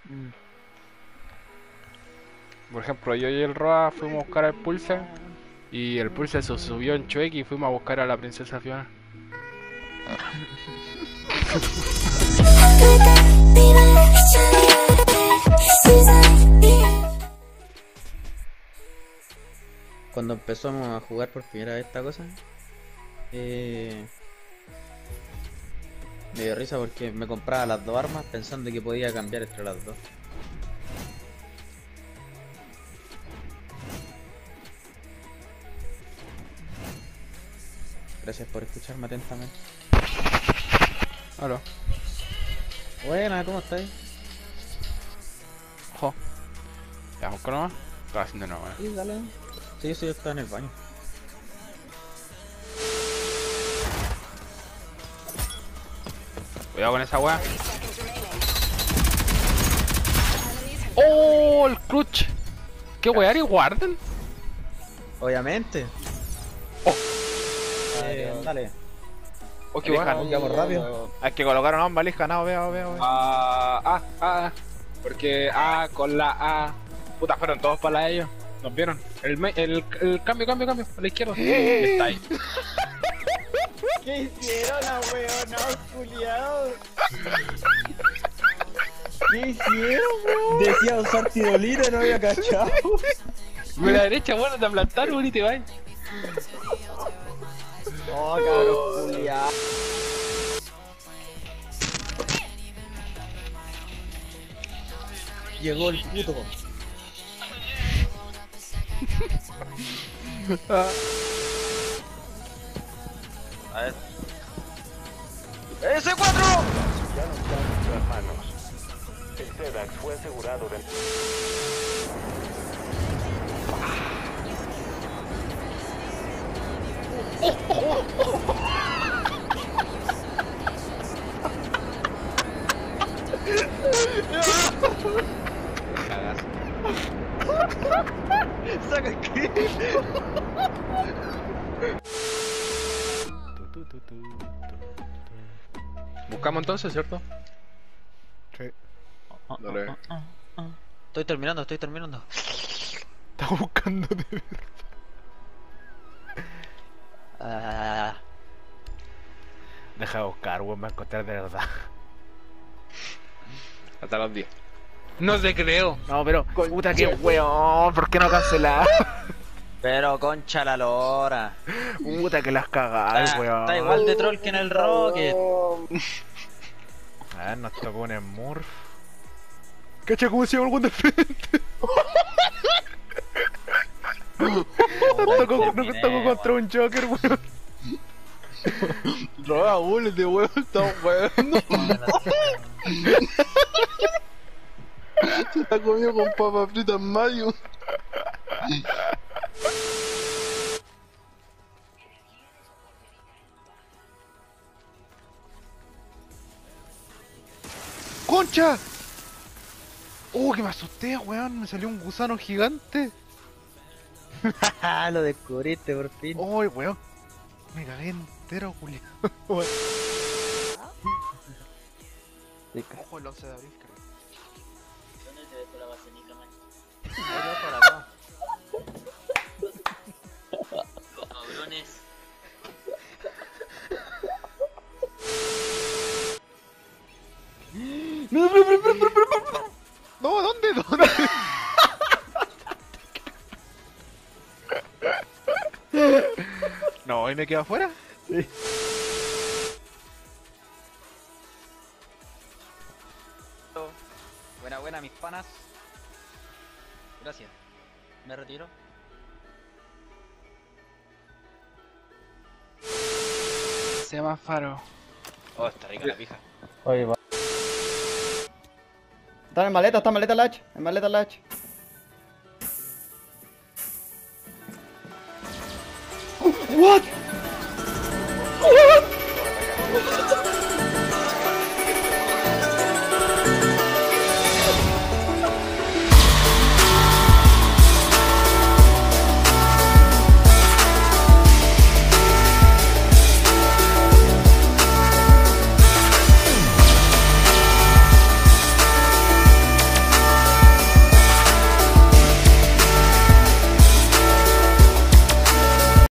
Mm. Por ejemplo, yo y el Roa fuimos a buscar al Pulse y el Pulse se subió en Chueque y fuimos a buscar a la princesa Fiona. Cuando empezamos a jugar por primera vez esta cosa, me dio risa porque me compraba las dos armas pensando que podía cambiar entre las dos. Gracias por escucharme atentamente. Aló. Buena, ¿cómo estáis? Ojo. ¿Ya busco nomás? Estaba haciendo nomás. Sí, dale. Sí, yo estaba en el baño. Cuidado con esa weá. ¡Oh! El clutch. ¿Qué weá eres, Warden? Obviamente. Oh. Dale. Oh, qué weá. Vamos rápido. Hay que colocar una bomba lija, no, veo. Porque con la A. Puta, fueron todos para la de ellos. ¿Nos vieron? El cambio, a la izquierda. Está ahí. ¿Qué hicieron, weón? Culiao. ¿Qué hicieron, weón? Decía usar tirolina, no había cachado. De la derecha, bueno, te aplantaron y te vas. Oh, cabrón, culiao. Llegó el puto. A ver. ¡S4! Ya no está en nuestras manos. El SEDAX fue asegurado del... ¡Saca el clip! Buscamos entonces, ¿cierto? Sí. Dale. Estoy terminando. Está buscando de verdad. Deja de buscar, weón, me va a encontrar de verdad. Hasta los 10. No te creo. No, pero, puta que weón, ¿por qué no cancelar? Pero concha la lora. Puta que las cagáis, weón. Está igual de troll que en el Rocket. A ver, nos tocó un Smurf. Cacha, ¿cómo se llama el weón del frente? Nos tocó contra un Joker, weón. Roba bullet de huevo, estamos huevando. Se está comiendo con papas fritas mayo. ¡Concha! ¡Oh, que me asusté, weón! Me salió un gusano gigante. Lo descubriste por fin. ¡Oh, weón! Me cagué entero, Julio. Ojo, el 11 de abril, creo. ¿Dónde te dejó la vasenica, man? Cabrones. No, ¿dónde? No, ¿y me quedo afuera? Sí. Buena, mis panas. Gracias. Me retiro. Se llama Faro. Oh, está rica la pija. Oye, va. Está en maleta latch. En maleta latch. What?